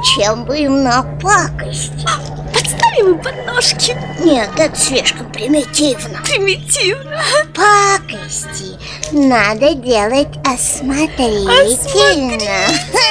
Зачем бы им напакостить? Подставим им подножки. Нет, это слишком примитивно. Примитивно. Пакости надо делать осмотрительно.